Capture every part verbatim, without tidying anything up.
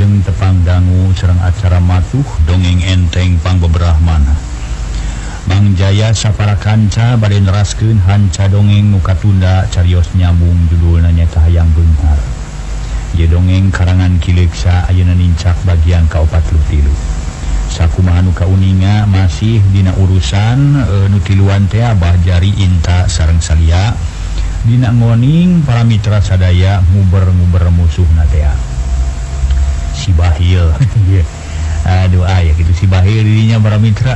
Wilujeng tepang dangu serang acara matuh dongeng enteng pang beberahmana Bang Jaya sapara kanca bade neraskeun hanca dongeng nu katunda carios nyambung judulna nyaeta Hayang Beunghar. Ieu dongeng karangan Kileksa ayeuna nincak bagian kaopat puluh tilu. Sakumaha nu kauninga masih dina urusan e, nu tiluan teh Abah Jari Inta sareng Salia dina ngoning para mitra sadaya nguber-nguber musuhna teh. Si Bahil. Aduh aya kitu si Bahil dirinya para mitra.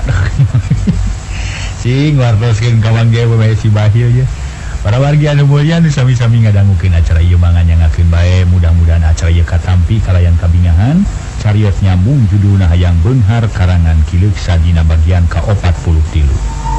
Sing wartoskeun kawan ge bae si Bahil ya. Para wargi anu mulia nu sami-sami ngadangukeun acara ieu mangga nyangakeun bae mudah-mudahan acara ieu katampi kalayan kabingahan. Carios nyambung judulna Hayang Beunghar karangan Kileksa dina bagian ka opat puluh tilu.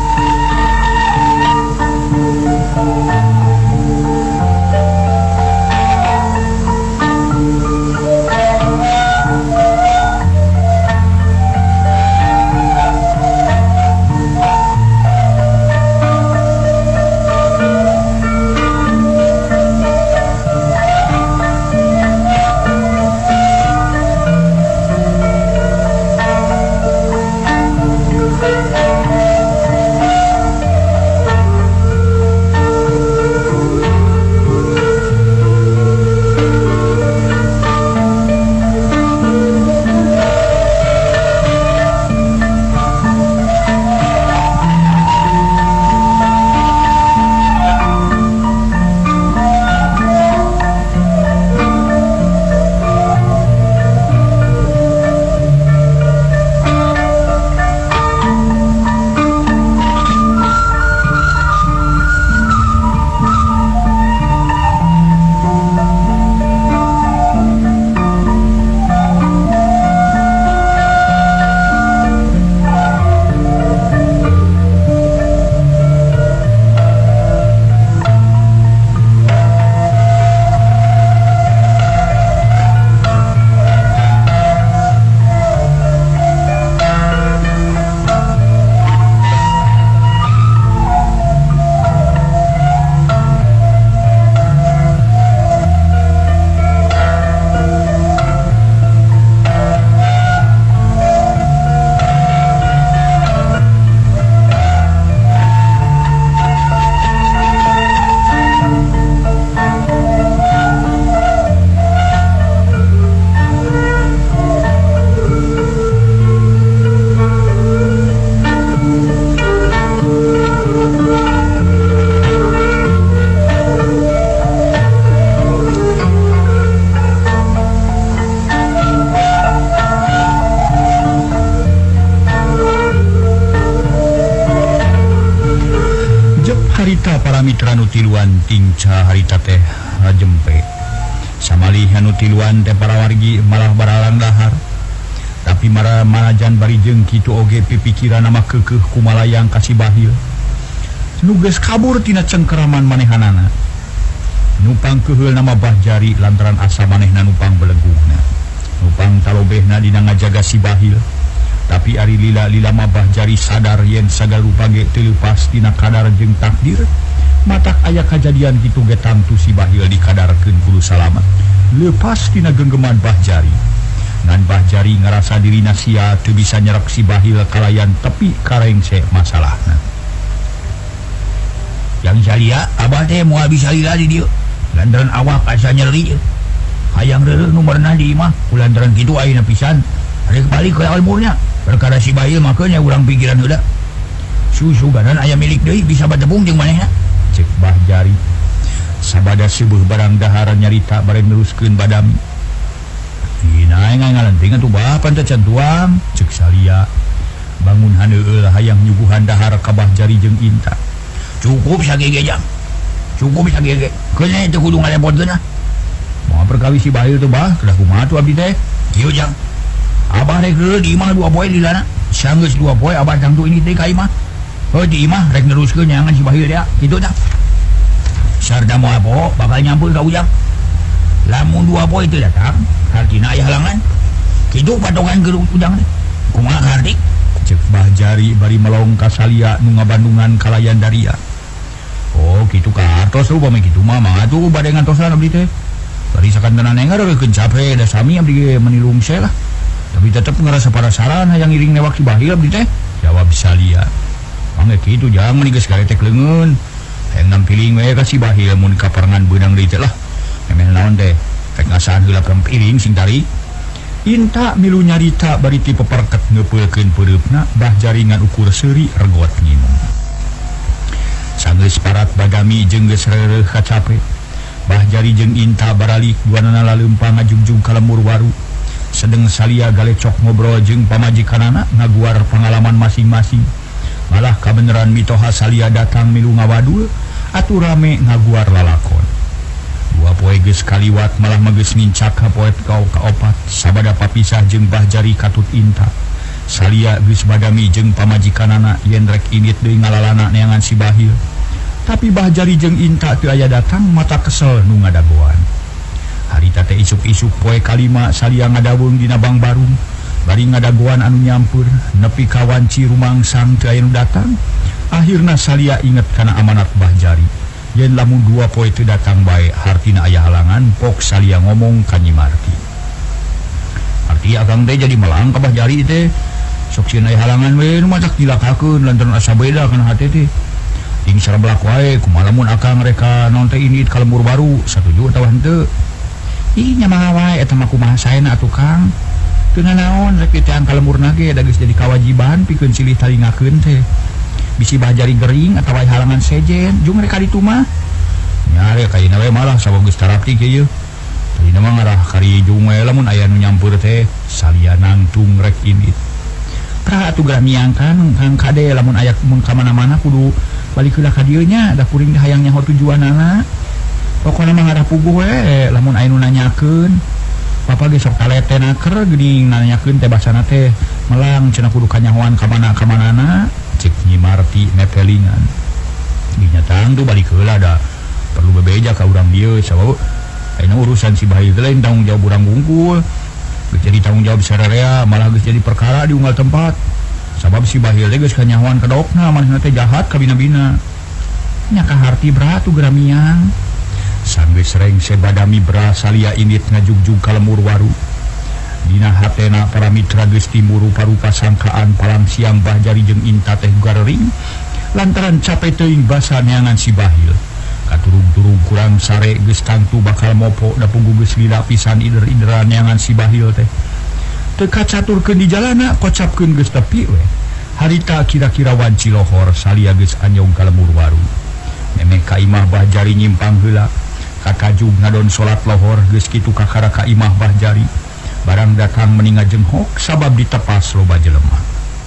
Mitra nutiluan tingca harita teh jempe samalih nutiluan teh para wargi malah baralang dahar tapi mara marajan barijeng kitu oge pipikiran nama keukeuh kumalayang kasih Bahil nu geus kabur tina cengkeraman manehanana nupang keheul nama Bah Jari lantaran asa manehna nupang beleguhna nupang talobehna dina ngajaga si Bahil tapi ari lila-lila mah Bah Jari sadar yen sagarupa ge teu leupas tina kadar jeung takdir matak aya kajadian kitu ge tangtu si Bahil dikadarkeun kudu salamat lepas tina genggeman Bah Jari ngan Bah Jari ngarasa dirina sia teu bisa nyerek si Bahil kalayan tepi karengse masalahna. Yang Salia abah teh moal bisa lila di dieu lantaran awak asa nyeri hayang reureuh numerna di imah kulantaran kitu ayeuna pisan rek balik ke almurnya perkara si Bahil makeun nya urang pikiran heula susuganan aya milik deui bisa batepung jeung manehna cek Bah Jari sabada seueuh barang dahar nyarita bare neruskeun badami dina ngalenting atuh bapan teh can tuang cek Salia bangun haneueul hayang nyuguhan dahar ka Bah Jari jeung Inta cukup sagege jang cukup sagege keun teh kudu ngalepotkeun ah moal perkawis si Bahil teh Bah kedah kumaha tuh abdi teh kieu jang abah rek reureuh di imah dua poe lilana sanggeus dua poe abah tangtu ini teh ka imah oh di imah rek neruskeun nyangan si Bahil teh kitu tah sarda moal poho bakal nyampur ka ujang lamun dua poe teu datang hartina aya halangan kitu patokan ke ujang teh kumaha hardik cek Bah Jari bari melong ka Salia nu ngabandungan kalayan daria oh kitu ka atos upami kitu mah mah atuh bade ngantosan abdi teh Bari sakantana nengar reukeun capek da sami abdi menilung saya lah. Tapi tetap ngerasa penasaran hayang iring newak si Bahil abdi teh. Jawab Salia. Mangga kitu jangan meni geus garetek leungeun. Hayang nampiling we ka si Bahil mun kaparangan beunang deui teh lah. Memeh naon teh? Rek ngasaan heula kampiling sing tari. Inta milu nyarita bari ti peperket ngeupeulkeun peureupna bah jaringan ukur seuri regot nginum. Sanggeus parat Badami jeung geus reureuh kacape. Bah Jari jeung Inta baralik duanana laleumpang ngajungjung ka lembur waru. Sedeng Salia galecok ngobrol jeung pamajikanana ngaguar pengalaman masing-masing. Malah kabeneran mitoha Salia datang milu ngawadul atuh rame ngaguar lalakon. Dua poe geus kaliwat malah geus ngincak ka poe kau kaopat sabada papisah jeung Bah Jari katut Inta. Salia geus Badami jeung pamajikanana yen rek init deui ngalalana neangan si Bahil. Tapi Bah Jari jeung Inta teu aya datang mata kesel nu ngadagoan. Harita teh isuk-isuk poe kalima Salia ngadawung dina Bang Barung. Bari ngadagoan anu nyampur nepi ka wanci rumangsang teu aya nu datang. Akhirna Salia inget kana amanat Bah Jari. Yen lamun dua poe teu datang bae hartina aya halangan pok Salia ngomong ka Nyi Marti. Marti akang teh jadi melang ka Bah Jari teh. Sok sieun aya halangan we nu macak dilakakeun lantaran asa beda kana hate teh. Ting sarabelak wae kumaha lamun akang reka naon teh indit ka lembur baru satuju atawa henteu. Ih nya wae eta mah kumaha saena atuh Kang. Teu naon rek teh ka lembur ge da geus jadi kawajiban pikeun silih talingakeun teh. Bisi Bah Jari gering atawa halangan sejen jeung rek ditu mah. Nya rek kaina we malah sabab geus tarapti kieu. Tadina mah ngarah kari jeung we lamun aya nu nyampur teh Salia nangtung rek indit. Pra atuh gramiang kan Kang Kade lamun aya mun ka mana-mana kudu balik heula ka dieu nya da kuring hayang nyaho tujuanana. Pokona mah ngarah puguh we lamun aya nu nanyakeun. Papa ge sok taletenaker geuning nanyakeun teh basana teh melang cenah kudu kanyahoan ka mana ka manana cek Nyi Marti nepelingan. Dinya tang tuh balik heula da perlu bebeja ka urang dieu sabab ayeuna urusan si Bahil teh lain tanggung jawab urang bungkul. Geus jadi tanggung jawab sararea malah geus jadi perkara di unggal tempat. Sabab si Bahil teh geus kanyahoan ka dokna manehna teh jahat ka bina-bina. Nya kaharti berat tu gramiang. Sanggeus rengse Badami bra Salia indit ngajugjug ka lembur waru. Dina hatena para mitra geus timbul rupa-rupa sangkaan palang siang Bah Jari jeung Inta teh garering lantaran capek teuing basa neangan si Bahil. Katurung-turung kurang sare geus tangtu bakal mopo da punggu geus lila pisan ider-ideran neangan si Bahil teh. Teu kacaturkeun di jalana kocapkeun geus tepi we. Harita kira-kira wanci lohor Salia geus anyong ka lembur waru. Memeh ka imah Bah Jari nyimpang heula. Kakajug ngadon salat lohor geus kitu kakara ka imah Bah Jari. Barang datang meninga jenghok sabab ditepas loba jelema.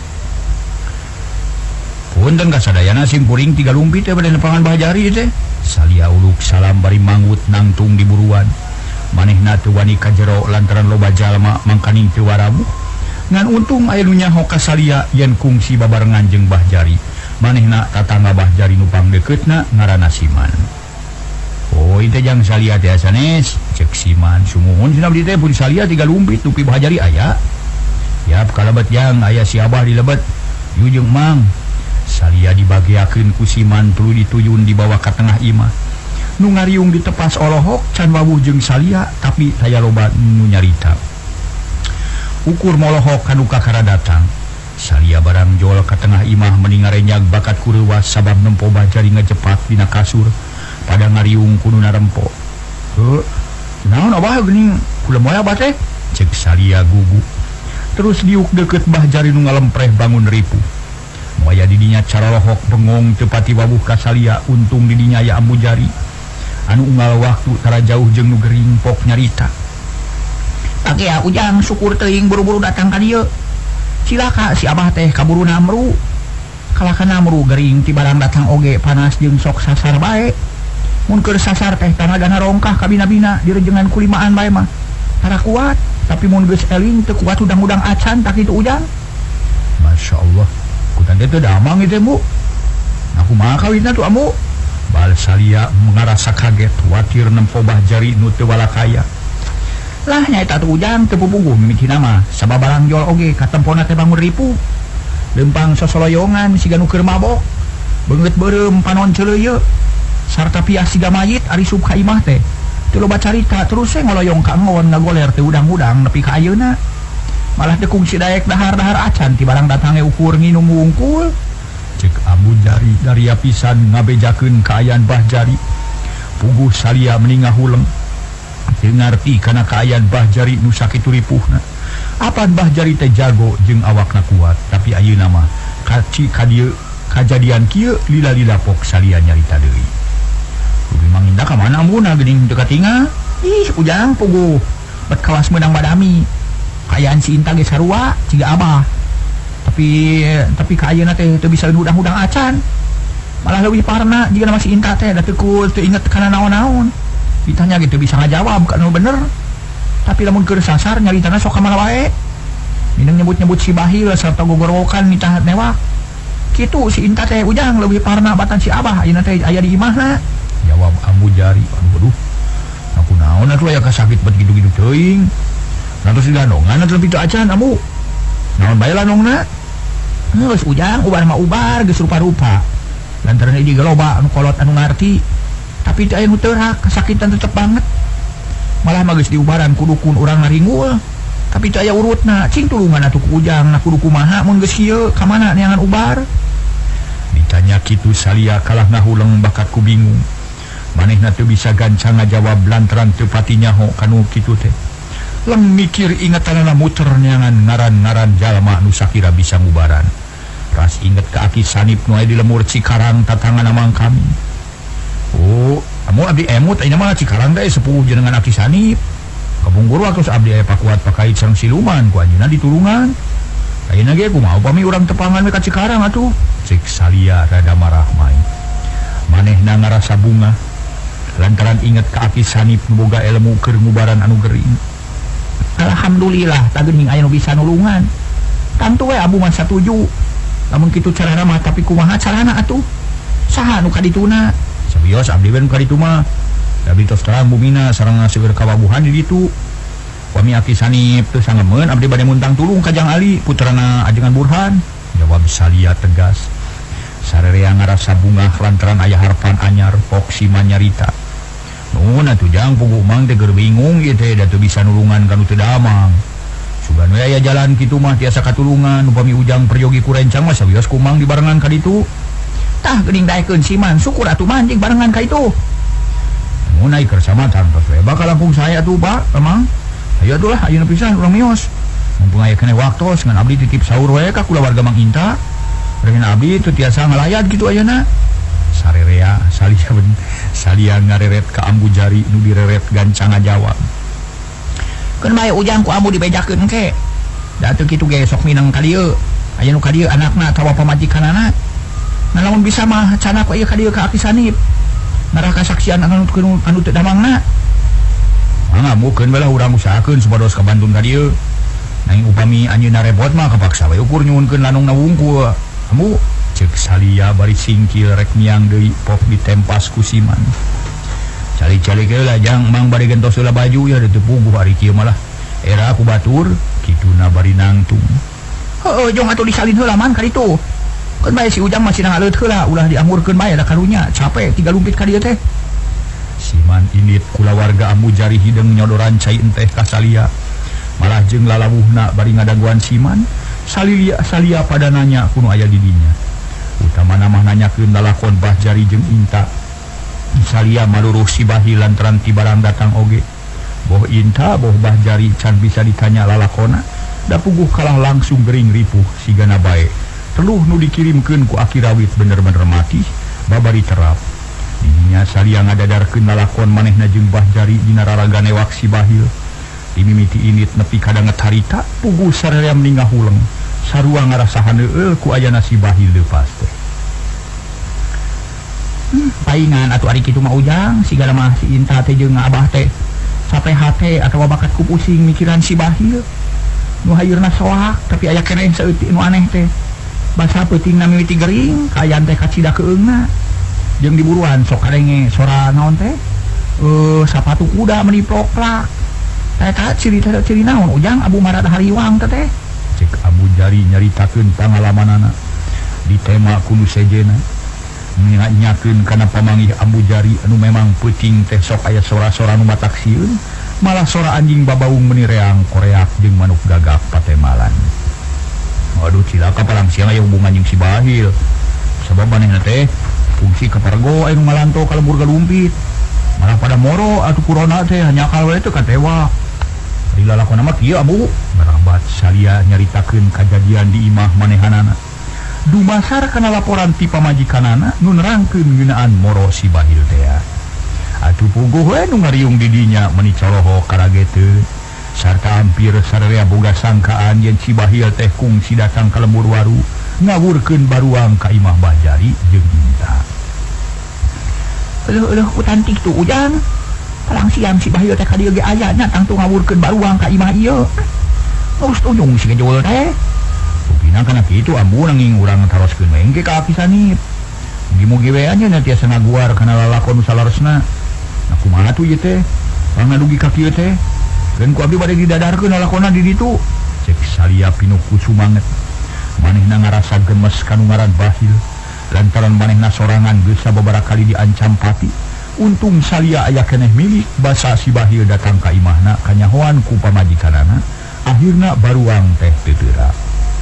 Punten kasadayana sim kuring tiga lumpit teh bade nepangan Bah Jari teh. Salia uluk salam bari mangut nangtung di buruan. Manehna teu wani ka jero lantaran loba jalma mangkaning teu warabuh. Ngan untung aya nu nyaho ka Salia yen kungsi babarengan jeung Bah Jari. Manehna tatangga Bah Jari nu pangdeuketna ngaranna Siman. Oh itu jang Salia teh sanes cek Siman sumuhun cenah abdi teh pun Salia tiga lumpit tupi Bah Jari aya. Yap kalebet jang aya si Abah di lebet. Yu jeung Mang. Salia dibagiakeun ku Siman tuluy dituyun di bawah ka tengah imah. Nu ngariung ditepas olohok can wawuh jeung Salia tapi saya loba nu nyarita. Ukur molohok kanu kakara datang. Salia barang jol ka tengah imah meningarenyag bakat kureuwas sabab nempo Bah Jari ngajepak dina kasur. Pada ngariung kudu narempo. Heuh, naon Abah geuning kula moal Abah teh? Cek Salia gugu. Terus diuk deukeut Bah Jari nu ngalempreh bangun ripuh. Moaya di dinya carolohok bengong teu pati wawuh ka Salia untung di dinya aya Ambu Jari. Anu unggal waktu tara jauh jeung nu gering pok nyarita. Pake ya ujang syukur teuing buru-buru datang ka dieu. Cilaka si Abah teh kaburu namru. Kalahkan namru gering ti barang datang oge panas jeung sok sasar bae. Mun keur sasar teh tanagana rongkah ka bina-bina direjengan kulimaan bae mah. Tara kuat, tapi mun geus eling teu kuat udang-udang acan tak kitu ujang. Masyaallah. Kutan teh teu damang ieu teh, Bu. Nah kumaha kawitna tuh Amu? Bal Salia ngarasa kaget watir nempo Bah Jari nu teu walakaya. Lah nyaeta tuh ujang teu pupuguh mimitina mah sababarang jol oge katempona teh bangun ripuh. Lempang sosoloyongan siga nu keur mabok. Beungeut beureum panon ceuleuyeuk. Sarta pias siga mayit ari sub ka imah teh. teu loba carita terus we ngoloyong ka ngon ngagoler teu udang-udang nepi ka ayeuna malah dekung si daek dahar-dahar acan ti barang datange ukur nginum wungkul cek Abu Jari dari pisan ngabejakeun kaayaan Bah Jari puguh salia meningah huleng teu ngarti kana kaayaan Bah Jari nu sakitu ripuhna apan Bah Jari teh jago jeung awakna kuat tapi ayeuna mah kaci ka dieu kajadian kieu lila-lila pok salia nyarita deui kudu manginda ka mana amunna geuning teu katingal ih ujang puguh bet kawas meunang badami kaayaan si Inta ge sarua ciga abah tapi tapi ka ayeuna teh teu bisa udang-udang acan malah leuwih parna jigana masih Inta teh da teu teu inget kana naon-naon ditanya gitu bisa ngajawab kan bener tapi lamun keur sasar nyaritana sok ka mana wae mineng nyebut-nyebut si Bahil sarta gogorokan nitahat newak kitu si Inta teh ujang leuwih parna batan si abah ayeuna teh aya di imahna jawab Abu Jari aduh aduh aku naon atuh aya kasakit bet gitu-gitu teuing nantos digandongan atuh pitu acan amu naon bae lanongna geus ujang ubar mah ubar geus rupa-rupa lantaran ieu loba anu kolot anu ngarti tapi teu aya nu teurak kasakitan tetep banget malah mah geus diubaran kudukun urang ngaringul tapi teu aya urutna cing tulungan atuh ku ujang na kudu kumaha mun geus kieu ka mana neangan ubar ditanya kitu salia kalah ngahuleng bakat ku bingung manehna teu bisa gancang ngajawab lantaran teu pati nyaho kanu kitu teh lang mikir ingatanana muter neangan ngaran-ngaran jalma nu sakira bisa ngubaran ras inget ka Aki Sanip nu aya di lemur Cikarang tatangan amang kami oh amu abdi emut ayeuna mah Cikarang teh sepuh jenengan Aki Sanip kabungguru atus abdi aya pakuat pakait sareng siluman ku anjeunna ditulungan ayeuna ge kumaha upami urang tepangan we ka Cikarang atuh cek salia rada marah main manehna ngarasa bunga lantaran inget ka Aki Sanip nu boga ilmu keur ngubaran anu gering alhamdulillah tageuning aya nu bisa nulungan tantu we abu mah satuju lamun kitu carana mah tapi kumaha carana atuh saha nu kadituna sabios abdi we nu kaditu mah abdi tos terang bumina sareng seueur kawabuhan di ditu wami Aki Sanip teu sangemeun abdi bade muntang tulung ka Jang Ali puterana ajengan Burhan jawab salia tegas sarerea ngarasa bunga lantaran aya harpan anyar pok sima nyarita nun atuh Jang puguh mang teh keur bingung ieu teh da teu bisa nulungan kanu teu damang sugan we aya jalan kitu mah tiasa katulungan upami ujang peryogi ku rencang mah sawios kumang dibarengan ka ditu tah geuning daekeun siman syukur atuh manjing barengan ka itu mun ai keur samatan tos we bakal lampung saya atuh Pak emang ayo atuh lah ayeuna pisan urang mios mumpung aya keneh waktos ngan abdi titip saur we ka kulawarga Mang Inta rengen abdi teu tiasa ngalayat kitu ayeuna sarerea salia ben salia ngareret ka Abu Jari nu direret gancang ngajawab keun bae ujang ku amu dibejakeun ke da teu kitu ge sok minang ka dieu aya nu ka dieu anakna atawa pamajikanana nah lamun bisa mah cana ku ieu ka dieu ka Aki Sanip narah kasaksian anu anu teu damangna mangga mukeun bae lah urang usahakeun supados ka Bandung ka dieu nanging upami anjeunna repot mah kapaksa we ukur nyuwunkeun lanungna wungkul amu cek salia bari singkil rek miang deui pok ditempas ku siman cali-cali ke lah Jang mang bari gentos heula baju ya teu puguh ari kieu malah era aku batur kituna bari nangtung heuh jong atuh disalin heula man ka ditu keun bae si ujang masih ngaleut heula ulah diamurkeun bae da karunya capek tiga lumpit ka dieu teh siman indit kulawarga Abu Jari hideung nyodoran cai enteh ka salia malah jeung lalawuhna bari ngadangguan siman salia salia pada nanya kuno aya di dinya utama nama nanyakeun lalakon Bah Jari jeung Inta salia maluruh si Bahil lantaran ti barang datang oge boh Inta boh Bah Jari can bisa ditanya lalakona da puguh kalah langsung gering ripuh sigana bae teluh nu dikirimkeun ku Aki Rawit bener-bener mati babari terap dinya salia ngadadarkeun lalakon manehna jeung Bah Jari dina raraga newak si Bahil dimimiti init nepi kadanget harita puguh sarerea meningah huleng sarua ngarasahan heueuh ku ayana si Bahil leupas teh hmm, paingan atuh ari kitu mah ujang sigana mah si Inta teh jeung abah teh sampai hate atawa bakat ku pusing mikiran si Bahil nu hayeurna soak tapi aya keneh saeutik nu aneh teh basa peutingna mimiti gering kaayaan teh kacida keungna jeung diburuan sok kadenge sora naon teh eh sapatu kuda meniplok-plak eta ciri teh ciri naon ujang Abu Marad hariwang teh teh cek Abu Jari nyaritakeun pangalamanana di tema kudu sejena nyakeun kana pamanggih ambu jari anu memang peuting teh sok aya sora-sora nu mataksieun malah sora anjing babaung meuni reang koreak jeung manuk gagak patemalan. Waduh cilaka palang siang aya hubungan jeung si Bahil sabab manehna teh fungsi kapargo anu ngalanto ka lembur galumpit malah pada moro atuh kurona teh nyakal we teh katewa. Ari lalakonna mah kieu ambu ngarabat salia nyaritakeun kajadian di imah manehanana. Dumasar kana laporan ti pamajikanana nu nerangkeun ngeunaan moro si Bahil teh. Atuh puguh we nu ngariung di dinya meuni coloho karageteun sarta hampir sararea boga sangkaan yen si Bahil teh kungsi datang ka lembur waru ngawurkeun baruang ka imah Bajari jeung Inta. Eueuh ku tantik tu ujang. Palang siang si Bahil teh ka dieu ge aya nya tangtu ngawurkeun baruang ka imah ieu. Geus tunjung si gejol teh. Pina kana kitu ambu nanging urang taroskeun mengke ka Aki Sanip. Mugi-mugi we anya tiasa ngaguar kana lalakon nu salaresna. Nah kumaha tuh ieu teh? Pang ngadugi ka kieu teh. Keun ku abdi bade didadarkeun lalakonna di ditu. Cek salia pinuku sumanget. Manehna ngarasa gemes kanu ngaran Bahil lantaran manehna sorangan geus sababaraha kali diancam pati. Untung salia aya keneh milik basa si Bahil datang ka imahna kanyahoan ku pamajikanana. Akhirna baruang teh teu teura.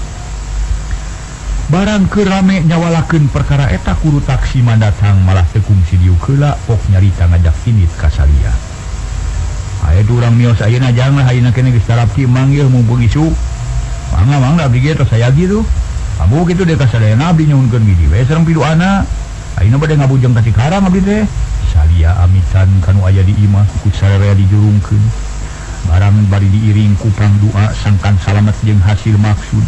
Barang kerame nyawalakeun perkara eta kudu taksi mandatang malah tekung si dieu keula pok nyarita ngajak sinit ka salia. Aya urang mios ayeuna jangan hayeuna keneh geus tarapti manggil mumpung isu. Mangga mangga abdi ge tos aya gitu. Ambu kitu deui ka sadayana abdi nyuhunkeun gidi we sareng piduana. Ayeuna bade ngabujeng ka Cikarang abdi teh. Salia amitan kanu aya di imah ku sararea dijurungkeun. Barang bari diiring ku pangdoa sangkan salamet jeung hasil maksud.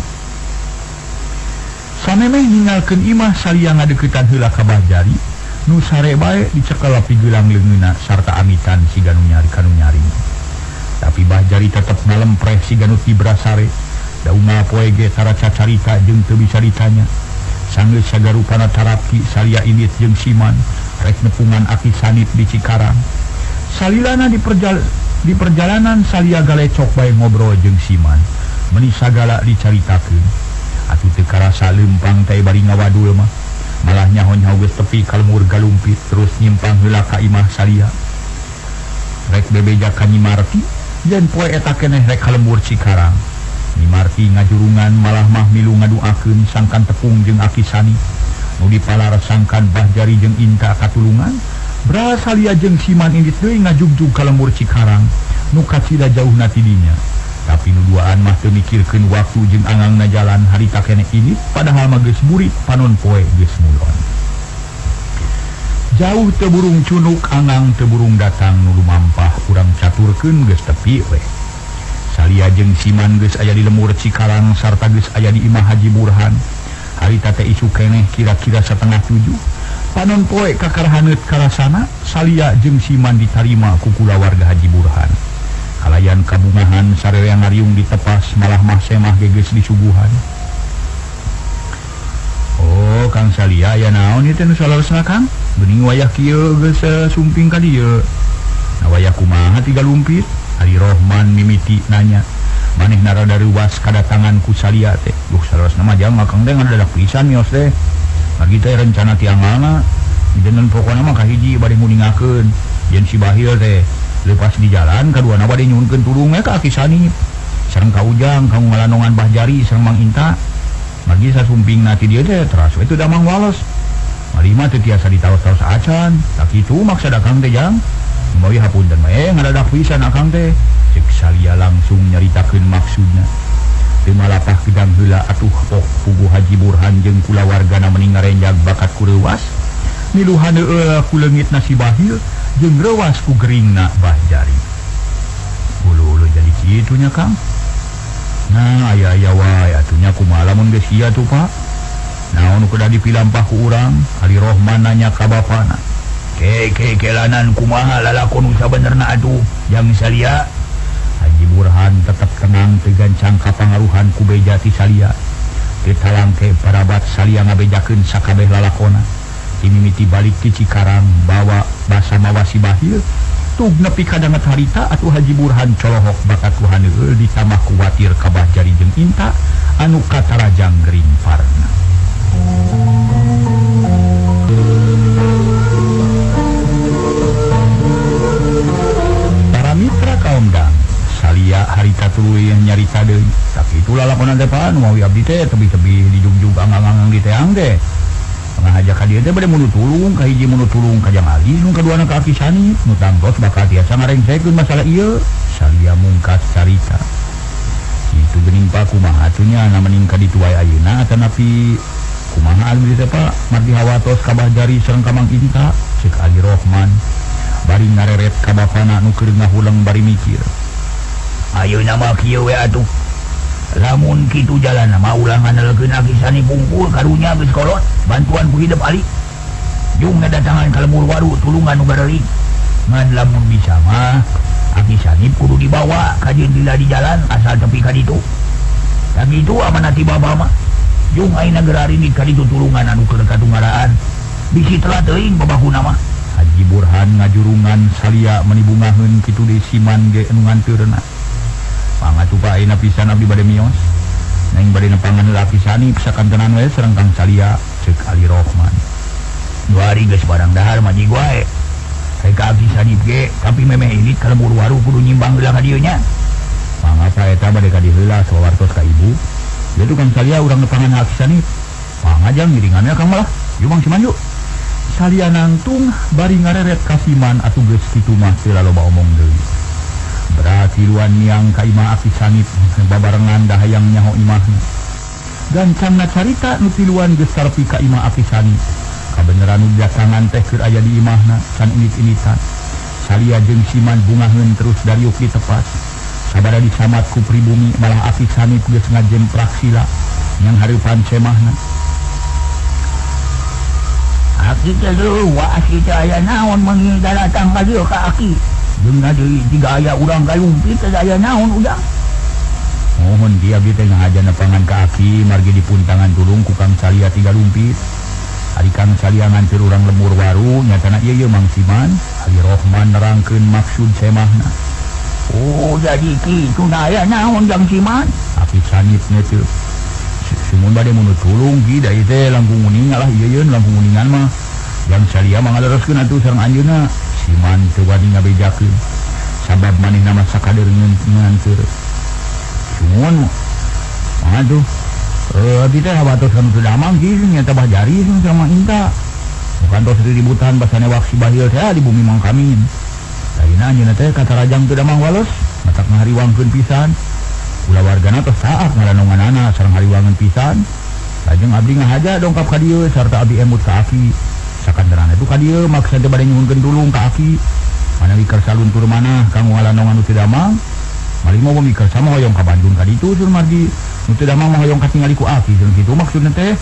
Samemeh ninggalkeun imah salia ngadeuketan heula ka Bajari nu sare bae dicekel pigelang leungeunna sarta amitan si ganu nyari kanu nyaring. Tapi Bajari tetep ngalempreh si ganu tibra sare daunna poe ge tara cacarita jeung teu bisa ditanya. Sanggeus sagarupana tarapki salia indit jeung Siman rek nepungan Aki Sanip di Cikarang. Salilana di perjal di perjalanan salia galecok bae ngobrol jeung Siman meuni sagala dicaritakeun. Atuh teu karasa leumpang teh bari ngawadul mah malah nyaho-nyaho geus tepi ka lembur galumpit terus nyimpang heula ka imah salia rek bebeja ka Nyi Marti yen poe eta keneh rek ka lembur Cikarang. Nyi Marti ngajurungan malah mah milu ngaduakeun sangkan tepung jeung Aki Sanip nu dipalaresangkan Bajari jeung Inta katulungan bra salia jeung Siman indit deui ngajugjug ka lembur Cikarang nu kacida jauhna ti dinya. Tapi nu duaan mah teu mikirkeun waktu jeung angangna jalan harita keneh ini padahal mah geus murid panon poe geus mulon. Jauh teu burung cunuk angang teu burung datang nu lumampah urang caturkeun geus tepi we. Salia jeung Siman geus aya di lembur Cikarang sarta geus aya di imah Haji Burhan. Harita teh isu keneh kira-kira setengah tujuh. Panon poe kakarahaneut karasana salia jeung Siman ditarima ku kulawarga Haji Burhan. Kalayan kabungahan sararea ngariung ditepas malah mah semah geges disuguhan. Oh Kang Salia ya naon ieu teh nu salaresna Kang? Geuning wayah kieu geus sumping ka dieu. Na wayah kumaha ti galumpit? Ari Rohman mimiti nanya. Manehna rada reuwas kadatangan ku Salia teh. Duh salaresna mah jang Kang teh ngadadak pisan mios teh. Lagi teh rencana tiangalna. Deun pokona mah kahiji bade nguningakeun yen si Bahil teh lepas di jalan kaduana bade nyuhunkeun tulung we ka Aki Sanip sareng ka Ujang kanggo ngalanongan Bajari sareng Mang Inta. Margi sasumpingna ti dieu teh teras we teu damang wales. Mari mah teu tiasa ditaos-taos acan. Tak kitu maksud akang teh jang. Moy hapunten we ngadadak pisan akang teh. Cek Salia langsung nyaritakeun maksudna. Teu malapah gedang heula atuh pok puguh Haji Burhan jeung kulawargana meuni ngarenjag bakat ku reuwas. Miluhan heula ku leungitna si Bahil jeung reuwas ku geringna Bajari. Ulu-ulu jadi kitu nya Kang. Nah aya-aya wae atunya kumaha lamun geus sia tuh Pak. Naon kuda dipilampah ku urang? Ali Rohman nanya ka bapana. Ke ke kelanan kumaha lalakon sabenerna atuh jang Salia? Haji Burhan tetap tenang teu gancang ka pangaruhan ku beja ti Salia. Teu talangke parabat Salia ngabejakeun sakabeh lalakonna. Mimiti balik ke Cikarang bawa basa mawa si Bahil tug nepi kadanget harita atuh Haji Burhan colohok bakat Tuhan heul ditambah kuwatir ka Bajari jeung Inta anu katarajang gering parna. karita tuluy nyarita deui. Tapi itulah lakonan teh pan mau abdi teh tebi-tebi dijugjug anggang-anggang di teang teh. Ngajak ka dieu teh bade munu tulung ka hiji munu tulung ka Jang Ali nu kaduana ka Aki Sanip nu tangtos bakal tiasa ngarengsekeun masalah ieu salia mungkas carita. Itu geuning pa kumaha atunya na meningkat di tuai ayeuna atanapi kumaha abdi teh Pak mardi hawatos ka Bajari sareng ka Mang Inta ceuk Ali Rohman bari ngareret ka bapana nu keur ngahulang bari mikir. Ayeuna mah kieu we atuh. Lamun kitu jalan mah ulah ngandalkeun Aki Sanip bungkul karunya geus kolot bantuan ku hidup Ali. Jung ngadatangan ka lembur waru tulungan nu gareuling. Ngan lamun bisa mah Aki Sanip kudu dibawa ka jendela di jalan asal tepi ka ditu. Da kitu amanati baba mah. Jung ayeuna gerari di ka ditu tulungan anu keur katungaraan. Bisi telah teuing babahuna mah. Haji Burhan ngajurungan salia menibungaheun kitu deui siman ge anu nganteurna. Pangatupa ayeuna pisan abdi bade mios. Neng bade nepangan Aki Sanip sakantenan we sareng Kang Salia ceuk Ali Rohman. Dua hari geus barang dahar maji wae. Kayak ka Aki Sanip ge tapi memeh ilit ka lembur waru kudu nyimbang heula ka dieu nya. Mangapa eta bade ka dieu heula sawartos ka ibu. Dia tukang Salia urang nepangan Aki Sanip. Pangajang ngiringannya Kang malah. Yuk Mang Siman yuk. Salia nangtung bari ngareret ka Siman atuh geus kitu mah teu loba omong deui. Berarti luan niang ka imah Aki Sanip babarengan dahayang nyaho imahna. Gancangna carita nu tiluan geus sarpi ka imah Aki Sanip. Kabeneran nu datangan teh keur aya di imahna can init-initan. Salia jeung Siman bungaheun terus dariuk di tepas. Sabada disamat ku pribumi malah Aki Sanip geus ngajemprak sila yang hareupan cemahna. Aki teh luas kita aya naon manggil datang ka dieu ka Aki. Jeung deui tiga aya urang galumpit teh aya naon udang. Mohon dia abdi teh ngahaja nepangan ka Aki margi dipuntangan tulung ku Kang Salia tiga lumpit. Ari Kang Salia nganteur urang lembur waru nyatana ieu ye Mang Siman. Ali Rohman nerangkeun maksud semahna. Oh jadi kitu na aya naon Jang Siman? Aki Sanip neuteul. Sumun bade mun tulung gi da ieu teh langkung uningan lah ieu yeun langkung uningan mah. Jang Salia mah ngalereskeun atuh sareng anjeunna. Siman teu wani ngabejakeun. Sabab manehna mah sakader nganteur. Sumun aduh Eh, abdi teh hawatos kanu teu damang kieu nya teh Bajari sama Inta. Bukan tos ributan basane waksi bahil teh di bumi Mang Kamin. Ayeuna anjeunna teh katarajang teu damang walos, matak ngahariwangkeun pisan. Ulah wargana tos saak ngaranonganana sareng hariwangeun pisan. Lajeng abdi ngahaja dongkap ka dieu sarta abdi emut ka Aki. Sakanterana itu ka dieu maksa teh bade nyuhunkeun tulung ka Aki. Manawi keur saluntur manah kanggo ngalanongan nu teu damang. Mali mau mikir sama hoyong ka Bandung ka ditu sur margi nu teu damang mah hoyong ka tingali ku Aki jeung kitu maksudna teh.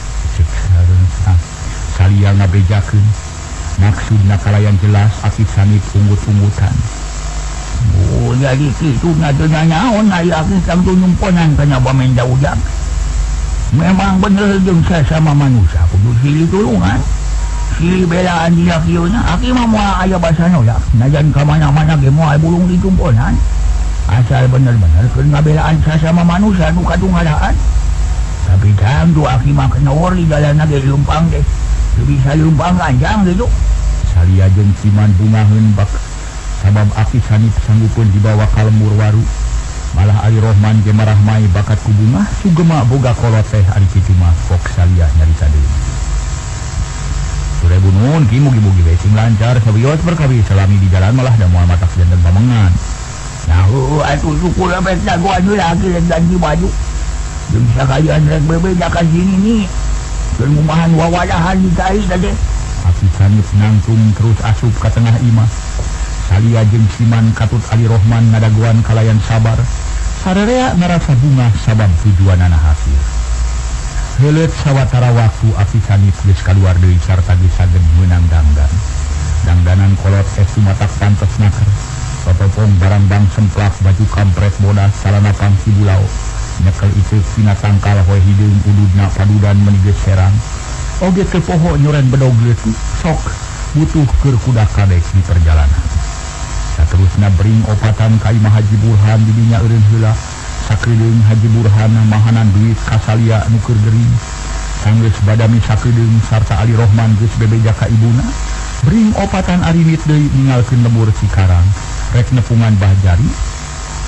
Salia ngabejakeun. Maksudna kalayan jelas Aki Sanip unggut-unggutan. Oh jadi kitu na teu nyaon aya Aki kanggo nyumponan ka nya bamenda ujang. Memang bener jeung sesama manusia kudu silih tulungan. Silih belaan dia kieu nya Aki mah moal aya basana ya. Najan ka mana-mana ge moal bulung ditumponan. Asal bener-bener keur ngabelaan sesama manusia nu katungaraan. Tapi jang tu Aki mah kenor di jalanna ge lumpang deh. Teu bisa lumpang ganjang gitu. Salia jeung Siman bungaheun bak sabab Aki Sanip sanggupun dibawa ka lembur waru. Malah Ali Rohman ge marahmai bakat ku bunga sugema boga kolot teh ari kitu mah kok Salia nyarita deui. Sore bunun ki mugi-mugi we sing lancar sabios berkawi salami di jalan malah da moal matak janten pamengan. Nah, uh, atuh syukur sampai jagoan dulu lagi dan ganti baju. Jeung sakalian rek bebejakan sini nih. Keur ngumahan wawadahan di tai tadi. Aki Sanip nangtung terus asup ka tengah imah. Salia jeung Siman katut Ali Rohman ngadaguan kalayan sabar. Sararea ngarasa bunga sabab tujuanana hasil. Heuleut sawatara waktu Aki Sanip geus kaluar deui sarta geus saged meunang dangdan. Dangdanan kolot es sumatak pantos naker. Popong barang-bang semplak baju kampret bodas salana pangsi bulau nyekel itu sina tangkal hoe hideung ududna padudan menigeus serang oge teu poho nyoren bedog leutik sok butuh keur kuda kadek di perjalanan. Saterusna bering opatan ka imah Haji Burhan di dinya eureun heula sakeuleung Haji Burhan mahanan duit ka Salia nu keur gering sanggeus badami sakeuleung sarta Ali Rohman geus bebeja ka ibuna bering opatan arimit deui ninggalkeun lembur Cikarang rek nepungan Bajari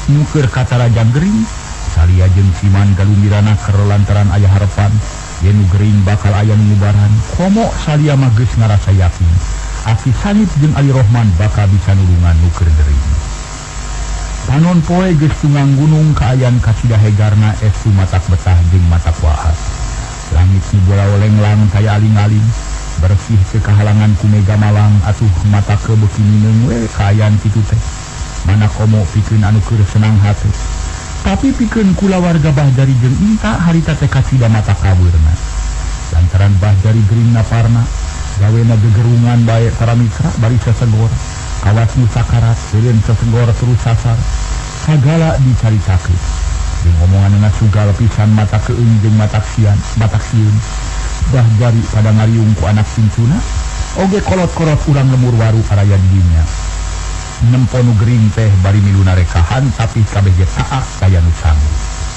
nuker kata Raja Gering salia jeung Siman Galumbirana keur lantaran aya harapan yen nu Gering bakal aya nu ngubaran komo salia mah geus ngarasa yakin Aki Sanit jeung Ali Rohman bakal bisa nulungan nuker Gering. Panon poe geus tungang gunung kaayaan kasidahegarna esu matak betah jeung matak wahat. Langit nu bola oleng-lang kaya aling-aling bersih kekahalangan ku mega malang atuh mata ke beuki mineng we kaayaan kitu teh. Mana komo pikeun anu keur senang hate. Tapi pikeun kula warga Bahdari jeung Inta harita teh kasida mata kabeurna. Lantaran Bahdari Gering naparna gawena gegerungan bae para mitra bari sesegor. Kawas nu sakarat seureun sesegor terus sasar. Sagala dicaritakeun. Jeung omonganna sugal pisan mata keueung jeung mata sian, mata sieun. Bahdari pada ngariung ku anak cincuna oge kolot-kolot urang lemur waru araya di dinya. Nempo nu Gering teh bari miluna rekahan tapi kabeh ge taat kaya nu sanggup.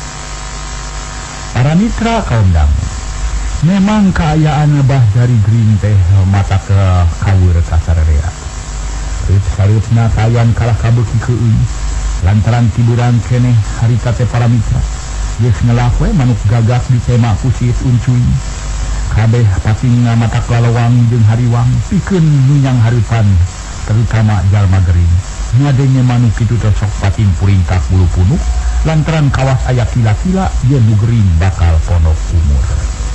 Para mitra kaum dangu. Memang kaayaan Bahdari Gering teh mata ke kaweur kasararea. Reut-sareutna kaayaan kalah kabeuki keueung. Lantaran tiburan keneh harita teh para mitra. Geus ngelah we manuk gagak ditema ku siit uncuy. Kabeh pating mata lalawang jeung hariwang pikeun nunyang hareupan terutama jalma Gering. Ngadenge manuk kitu teh sok pating puringkak bulu punuk lantaran kawas aya kila-kila yen nu Gering bakal pondok umur.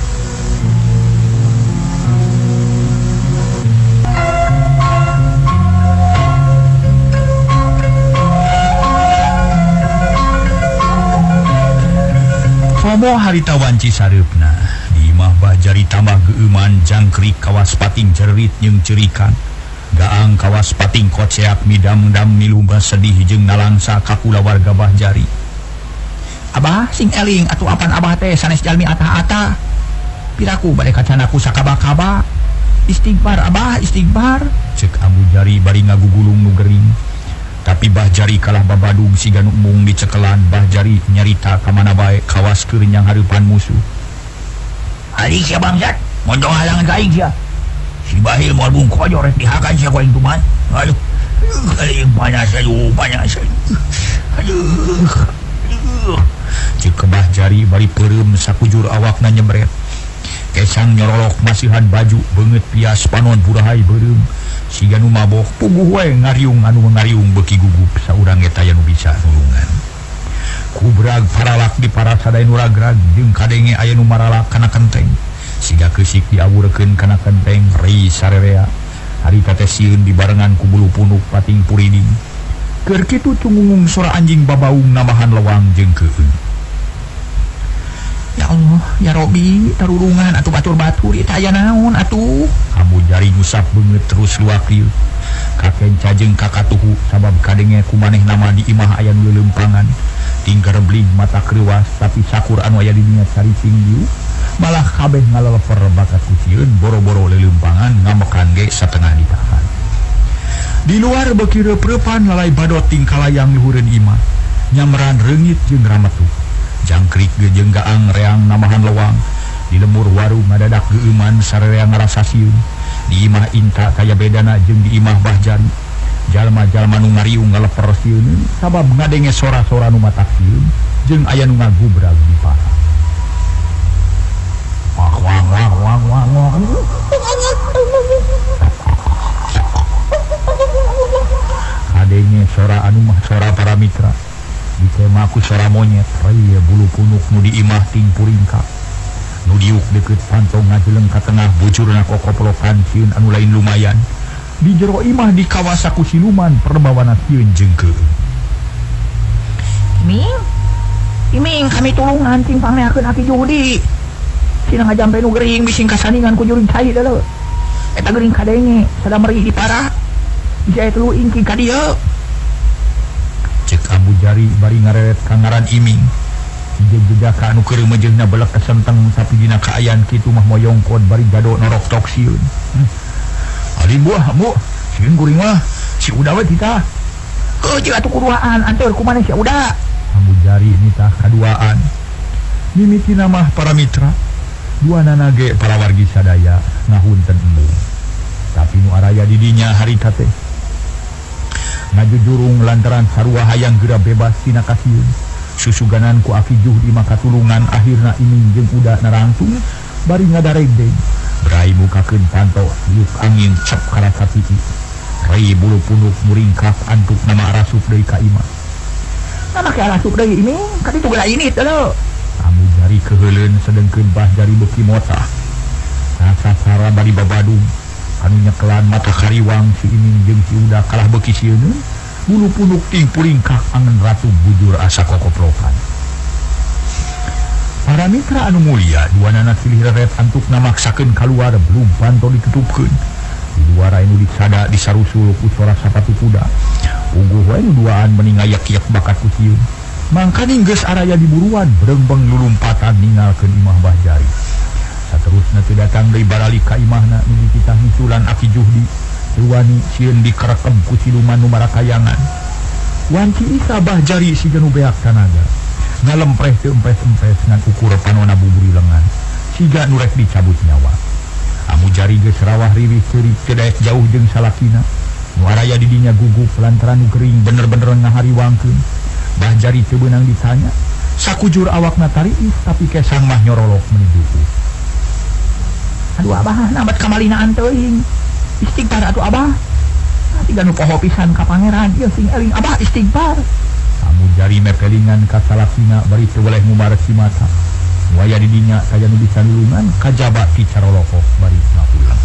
Komo harita wanci sareupna di imah Bahdari tambah geuman jangkrik kawas pating cerit jeung cerikan gaang kawas pating koceak midam-dam milumba sedih jeung nalangsa ka kula warga Bahdari. Abah sing eling atuh apan abah teh sanes jalmi ata-ata piraku bade kacanaku sakaba-kaba istighfar abah istighfar ceuk Abu Jari bari ngagugulung nu Gering. Tapi Bahdari kalah babadug siga nu embung dicekelan. Bahdari nyarita ka mana bae kawas keur nyang hareupan musuh. Ali sia bangsat mondong halangan ka aing sia. Si Bahil moal bungkojo rek dihakan sia ku aing tuman. Aduh. Aduh panas aduh panas. Aduh. Ceuk Bahdari bari peureum sakujur awakna nyembret. Kesang nyorolok masihan baju beungeut pias panon burahay beureum. Siga nu mabok puguh we ngariung anu ngariung beuki gugup saurang eta aya nu bisa nulungan. Kubrag paralak di para sadaya nu ragrag jeung kadenge aya nu maralak kana kenteng. Siga keusik diawurkeun kana kenteng rei sarerea. Harita teh sieun dibarengan ku bulu punuk pating puriding. Keur kitu tungungung sora anjing babaung namahan lewang jeung keueung. Ya Allah, ya Robi, tarurungan atuh batur-batur eta aya naon atuh? Abu Jari ngusap beungeut terus luak lieu. Kakenca jeung kakatuhu sabab kadenge ku maneh nama di imah aya nu leuleumpangan. Tingker bling mata kreuwas tapi sakur anu aya di dinya caricing lieu. Malah kabeh ngaleleper bakat ku sieun boro-boro leuleumpangan ngamekan ge satengah ditahan. Di luar beuki reupreupan lalai badot tingkalayang luhureun imah. Nyamran reungit jeung rametuh. Jangkrik jeung gaang reang namahan lewang di lemur waru ngadadak geuman sararea ngarasa sieun. Di imah Inta kaya bedana jeung di imah Bahdari. Jalma-jalma nu ngariung ngaleper sieun sabab ngadenge sora-sora nu matak sieun jeung aya nu ngagubrag di para. Wah wah wah wah wah wah. Kadenge sora anu mah sora para mitra. Ditema ku sora monyet raya bulu punuk nu di imah ting puringkak nu diuk deket pantong ngajeleng ka tengah bujurna kokoplokan sieun anu lain lumayan di jero imah di kawasaku siluman perbawana sieun jeung keueung. Iming Iming kami tulungan ting pangneakeun aki judi sina ngajampe nu Gering bising kasaningan ku juring cai deuleu eta Gering kadenge sada meri di para bisa telu ingki ka dieu. Cek Abu Jari bari ngareret kangaran Iming. Jejaka anu keur mejeungna belek kesenteng tapi dina kaayaan kitu mah moyongkod bari gado norok tok sieun. Hmm. Ari buah bu, sieun kuring mah si uda we tita. Heuh jeung atuh kuduaan anteur ku maneh si uda. Abu Jari nitah kaduaan. Mimitina mah para mitra. Duanana ge para wargi sadaya ngahunten embung. Tapi nu araya di dinya harita teh ngajujurung lantaran sarua hayang geura bebas tina kasieun. Susuganan ku Aki Juhdi maka tulungan akhirna ini jeung udah narangtung bari ngadareg deui. Berai mukakeun panto liuk angin cep karasa titi. Rai bulu punuk muringkak antuk nama arasup deui ka imah. Nama ke arasup deui ini kan itu geula ini teu. Amu jari keheuleun sedengkeun bah jari beuki motah. Rasa sara bari babadung anu nyekelan mata kariwang si ini jeung si udah kalah beuki sieun. Bulu punuk ting puringkak angen ratu bujur asa kokoplokan. Para mitra anu mulia dua nana silih reret antuk namaksakeun kaluar belum panto ditutupkeun. Di luar anu disada disarusul ku suara sapatu kuda. Uguh wae nu duaan meni ngayak-yak bakat ku sieun. Mangkani geus araya diburuan berengbeng lulumpatan ninggalkeun imah Bah Jari. Saterusna teu datang deui baralik ka imahna nu dititah misulan Aki Juhdi. Ruwani sieun dikerekem ku siluman nu marakayangan. Wanci Isa Bah Jari si nu beak tanaga. Ngalempreh teu empes-empes ngan ukur panona buburi lengan. Siga nu rek dicabut nyawa. Amu Jari geus rawah riwih ceurik teu daek jauh jeung salakina. Nu araya di dinya gugup lantaran nu gering bener-bener ngahariwangkeun. Bah Jari teu beunang ditanya. Sakujur awakna tariis tapi kesang mah nyorolok menuju. Aduh abah nabat kamalinaan teuing. Istighfar atuh abah. Tiga nu poho pisan ka pangeran ieu sing eling abah istighfar. Amu Jari mepelingan ka salakina bari teu weleh ngumaresi mata. Waya di dinya saya nu bisa nulungan kajaba ti caroloko bari ngapulang.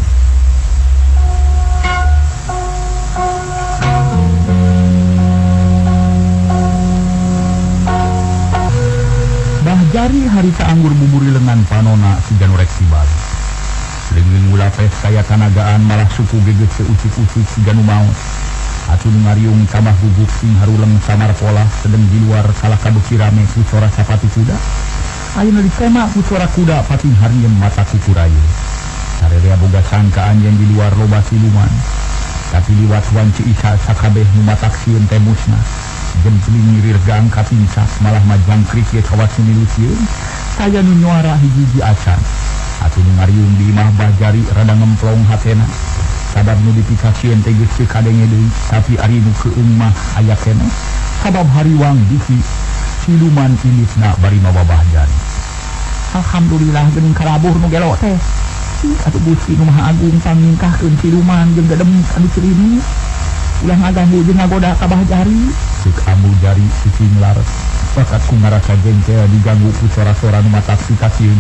Bah Jari harita anggur buburi lengan panona si janurek sibar. Leungin ulah pes kaya kanagaan malah suku geget seucik-ucik si janu maot. Atuh ngariung tambah guguk sing haruleng samar pola sedeng di luar salah kabeuki rame ku suara sapatu kuda. Ayeuna ditema ku suara kuda pating harieun mata kukurayu. Sarerea boga sangkaan yang di luar loba siluman. Tapi liwat wanci Isa sakabeh nu matak sieun teh musnah. Jempling ngirir gang kapincak malah majangkrik ye kawat sinilu sieun. Saya nu nyuara hiji-hiji acan. Atuh nu ngariung di imah Bah Jari rada ngemplong hatena. Sabab nu dipikasieun teh geus teu kadenge deui, tapi ari nu keueung mah aya keneh. Sabab hariwang bisi siluman ilisna bari mawa Bah Jari. Alhamdulillah geuning kalabuh nu gelo teh. Atuh Gusti nu Maha Agung pangingkahkeun siluman jeung dedem anu cirimu. Ulah ngaganggu jeung ngagoda ka Bah Jari. Ceuk Amu Jari cicing lares. Bakat ku ngarasa jengkel diganggu ku sora-sora nu matak pikasieun.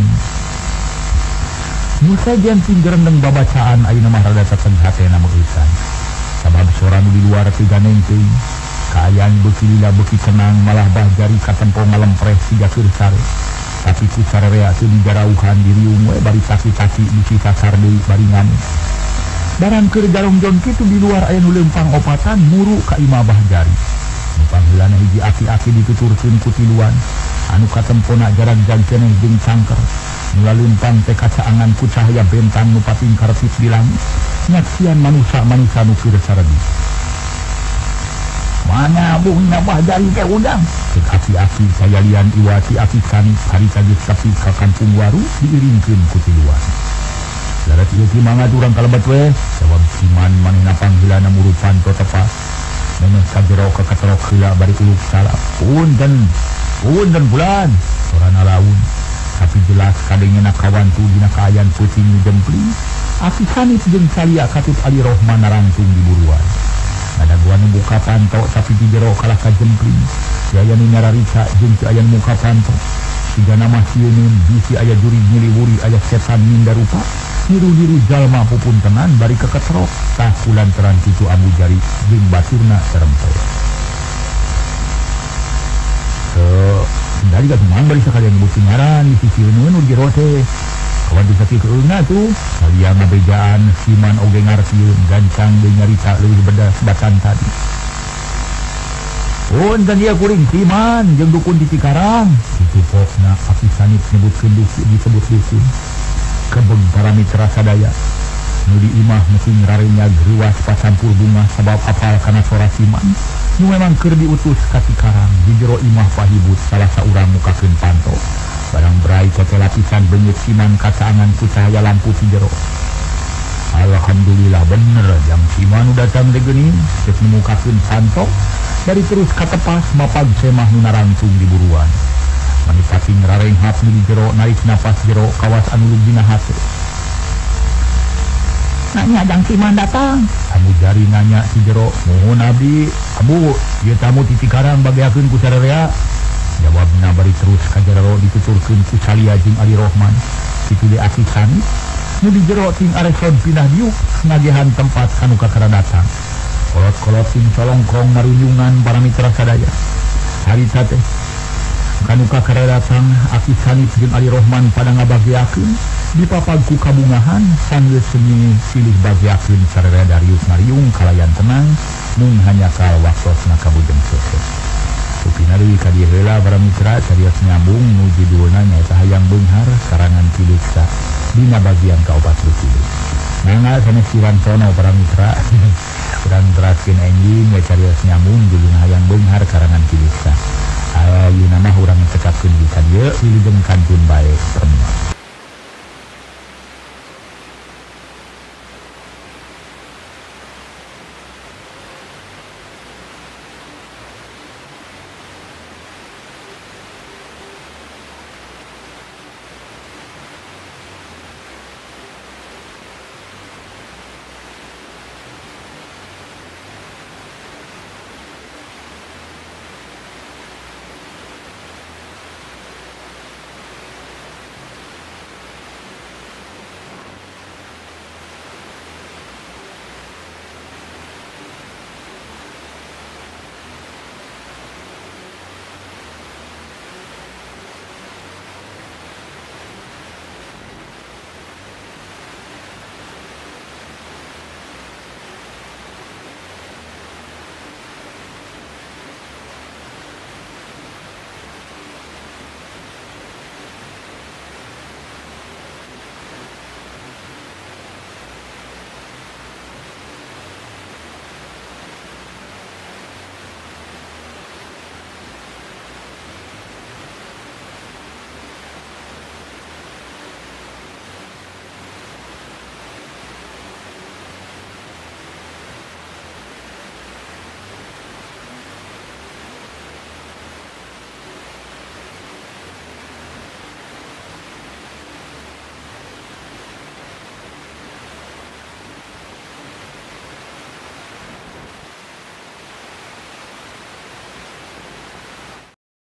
Musa jan sing gerendeng babacaan ayeuna mah rada teteng hatena meueusan. Sabab sora nu di luar teu ganeng teuing. Kaayaan beuki lila beuki tenang malah Bah Jari katempo ngalempreh siga keur sare. Tapi ku sarerea teu dijarauhan diriung we bari taki-taki bisi sasar deui bari ngamuk. Barang keur jalong-jon kitu di luar aya nu leumpang opatan muru ka imah Bah Jari. Nu pangheulana hiji aki-aki dituturkeun ku tiluan anu katempona jarag-jag keneh jeung cangker. Mula leumpang teh kacaangan ku cahaya bentang nu pating karepit di langit. Nyaksian manusia-manusia nu keur saredi. Mana bungna Bah Jari teh udang. Ceuk aki-aki saya lian iwati aki sani harita geus sapi ka kampung waru diiringkeun ku tiluan. Larat ieu ti mangga urang kalebet we, sabab siman manehna pangheulana murupan to tepas. Meneh kajero ka katerok heula bari uluk salap. Punten, punten bulan, sorana laun. Tapi jelas kadengena kawan tu dina kaayaan peuting nu jempling. Aki sanit jeung salia katut Ali Rohman narangtung di buruan. Ngadaguan nu buka panto tapi di jero kalah ka jempling. Aya nu nyararita jeung teu aya nu muka panto. Sigana mah sieun bisi aya juri nyiliwuri aya setan minda rupa. Niru-niru jalma pupuntenan bari keketrok. Tah kulantaran kitu Amu Jari jeung baturna serempet. So, dari ka tumang bari sakalian beuki ngaran di sisi nu jero teh. Kawan disaki keunga tuh, salia ngabejaan siman oge ngartieun gancang deui nyarita leuwih bedas batan tadi. Punten ieu kuring siman jeung dukun di Cikarang. Kitu pokna Aki Sanit nyebutkeun dukun disebut dukun. Kebeg para mitra sadaya. Nu di imah mesin rarenya gruas pacampur bunga sabab apal kana sora siman. Nu memang keur diutus ka Cikarang di jero imah pahibut salah saurang mukakeun panto. Barang berai kete lapisan benyut siman kacaangan ku cahaya lampu ti jero. Alhamdulillah bener jam Simanu datang deh gini terus memukakan santo dari terus katepas mapag semah nunarangsung di buruan manipati ngerareng hati di jero naik nafas jero kawas anu lugina hati nanya jang Siman datang kamu jari nanya si jero mohon abdi abu dia tamu titik karang bagiakeun ku sararea jawabna bari terus kajero dituturkeun ku Salia jeung Ali Rohman kitu di akisan nu di jero ting areson pindah diuk ngagihan tempat kanu kakara datang kolot-kolot ting colongkrong marunjungan para mitra sadaya harita teh kanu kakara datang akisan jeung Ali Rohman pada ngabagiakeun di papagku kabungahan sanggeus seni silih bagiakeun sararea Darius Mariung kalayan tenang mun hanya kal waktosna kabujeng seuseut upina deui ka dieu heula para mitra carios nyambung nu judulna nyaeta Hayang Beunghar karangan Kileksa dina bagian kaopat luculuk mangga sanes Siwantono para mitra urang teraskeun enjing we carios nyambung judulna Hayang Beunghar karangan Kileksa ayeuna mah urang cekapkeun di ka dieu wilujeng kantun bae.